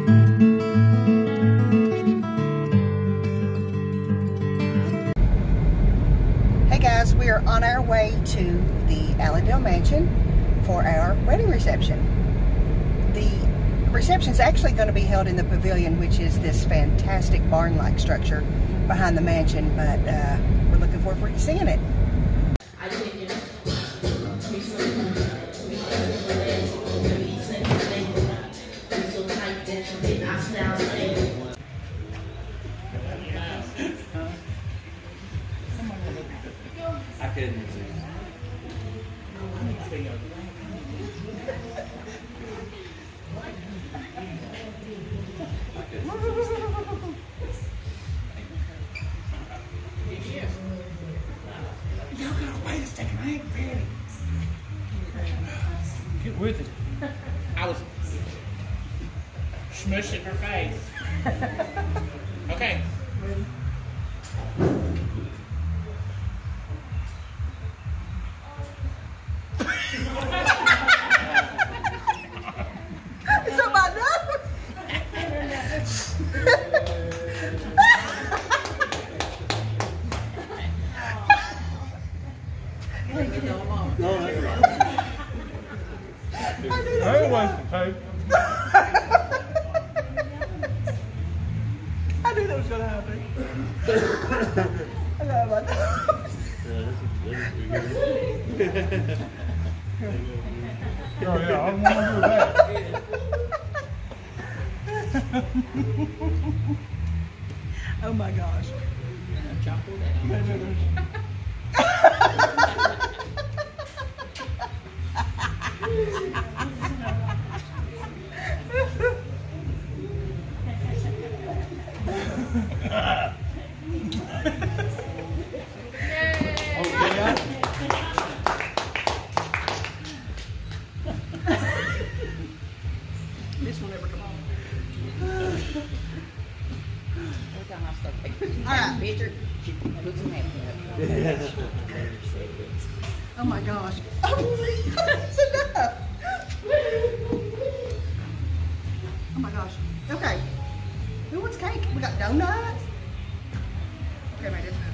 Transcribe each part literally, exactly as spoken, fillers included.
We are on our way to the Allandale mansion for our wedding reception. The reception is actually going to be held in the Pavillion, which is this fantastic barn-like structure behind the mansion, but uh, we're looking forward to seeing it. I couldn't. Y'all gotta wait a second, I ain't ready. Get with it. I was smushing her face. Okay. Is that my nose? No, that's right. I ain't wasting tape. I knew that was going to happen. I got my nose. Oh yeah, I don't want to do that. Oh my gosh. This will never come on. Alright, picture. Oh my gosh. Oh, that's enough. Oh my gosh. Okay. Who wants cake? We got donuts. Okay, my dinner.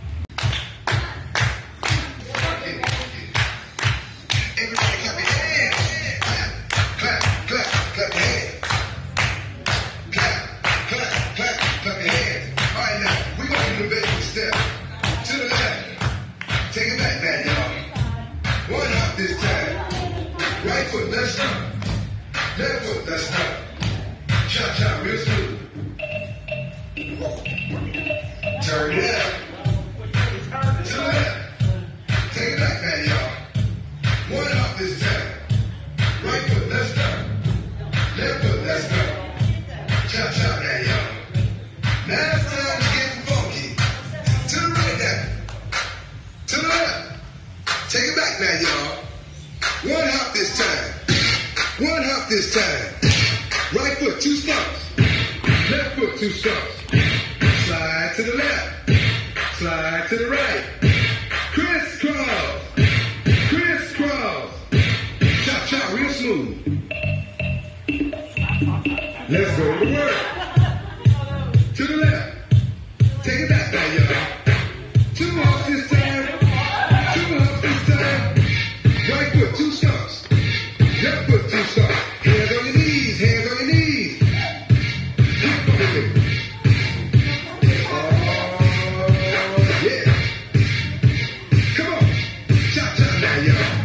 Everybody clap your hands. Clap, clap, clap your hands. Clap, clap, clap, clap your hands. All right, now, we're going to do the basic step. To the left. Take it back, man, y'all. One hop this time. Right foot, let's start. Left foot, let's start. Chop, chop, real smooth. Turn it up. To the left. Take it back, man, y'all. One hop this time. Right foot, let's start. Left foot, let's start. Chop, chop, man, y'all. Now it's time to get funky. To the right now. To the left. Take it back, man, y'all. One hop this time. One hop this time. Right foot, two stumps. Left foot, two stumps. Slide to the left. Slide to the right. Crisscross. Crisscross. Chop, chop, real smooth. Let's go to work. To the left. Take it back now, y'all. Two hops this time. Two hops this time. Right foot, two stumps. Left foot, two stumps. Hands on your knees. Hands on your knees. Hop on it. Oh, yeah. Come on. Chop, chop now,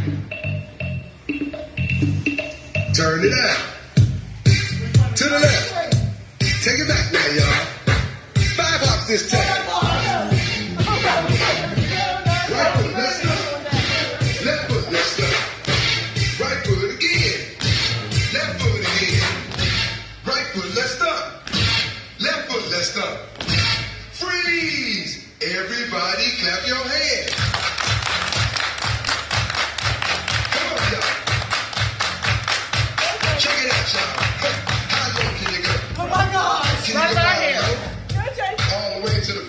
y'all. Turn it out. To the left. Take it back now, y'all. Five hops this time. Right foot, let's go. Left foot, let's go. Right foot again. Left foot again. Right foot, let's start. Left foot, let's start. Freeze! Everybody clap your hands. Come on, y'all. Check it out, y'all. How low can you go? Oh my gosh. Can you go all the way to the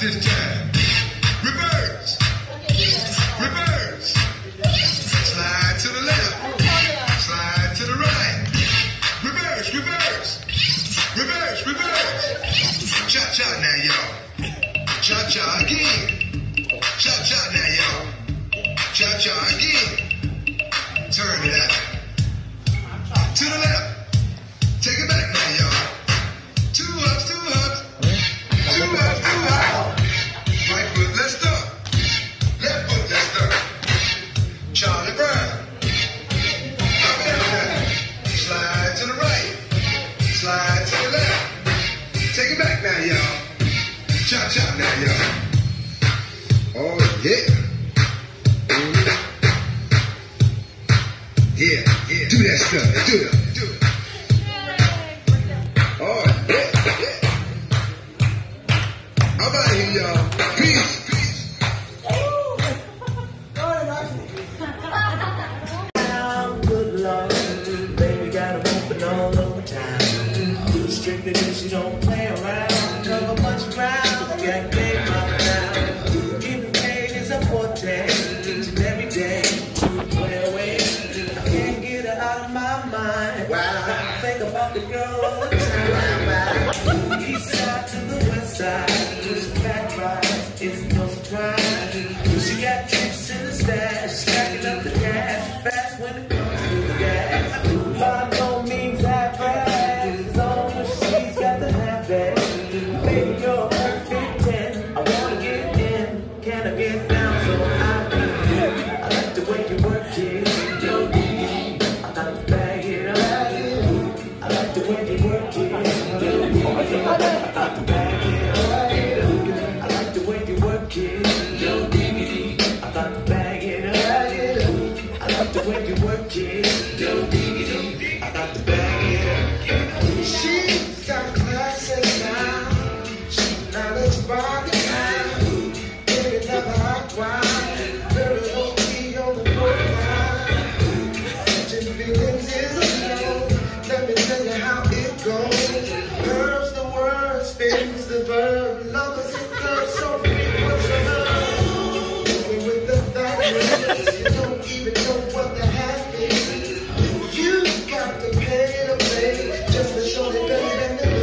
this time. Reverse. Reverse. Slide to the left. Slide to the right. Reverse, reverse. Reverse, reverse. Cha-cha now, y'all. Cha-cha again. Cha-cha now, y'all. Cha-cha again. Turn it out. To the left. Take it back now, y'all. Two ups, two ups. Two ups, two ups. Right foot, let's start. Left foot, let's start. Charlie Brown. Up and down. Slide to the right. Slide to the left. Take it back now, y'all. Cha-cha now, y'all. Oh, yeah. Yeah, yeah. Do that stuff. Do it. Do it. Oh, yeah, yeah. How about it, y'all? Peace, peace. Good Lord, baby got them open all over town. Too strictly that she don't play around. Cover a bunch of ground, got game up now. Getting paid is a forte, each and every day. Play away, I can't get her out of my mind. Wow, I think about the girl all the time. East side to the west side, there's a fat ride, it's no surprise. She got tricks in the stash, stacking up the cash, fast when it comes to the gas. By no means half fast, as long as she's got the half that. Baby, you're a perfect ten, I wanna get in, can I get down so I can? I like the way you work it, yo, I gotta bag it up. I like the way you work it, yo, I gotta bag it up. I like the way you work it, yo, diggity. I gotta bag it up. I like the way you work it, yo, diggity. I got to bag it up. She's got class and style. She's knowledge by the time. Baby, never hot wild. Very low key on the profile. Catching feelings is low. Let me tell you how it goes. Curves the word, spins the verb. Love is it, girl, so free. What's your love? Moving with the facts. You don't even know what the half is. You got to pay to play just to show the baby and the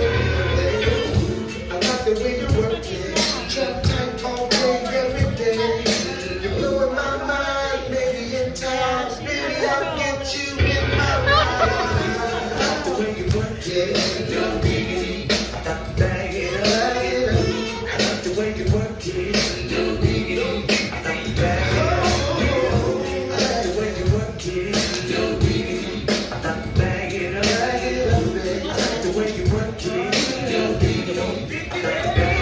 baby. I like the way you work it. Trap tight all day, every day. You're blowing my mind, maybe in time. Maybe I'll get you in my mind. I like the way you work it, yo, diggity. I got to bag it up. I like the way you work it, yo, diggity. I got to bag it up. I like the way you work it, yo, diggity. I got to bag it up. I like the way you work it, yo, diggity. I got to bag it up.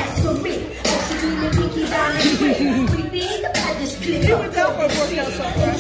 Here we go for a workout somewhere.